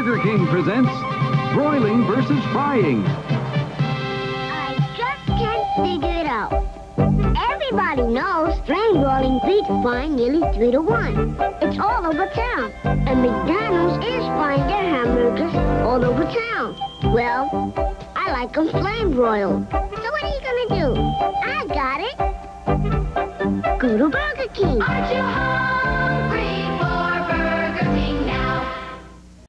Burger King presents Broiling versus Frying. I just can't figure it out. Everybody knows flame broiling beats frying nearly 3-to-1. It's all over town. And McDonald's is frying their hamburgers all over town. Well, I like them flame broiled. So what are you gonna do? I got it. Go to Burger King. Aren't you hungry?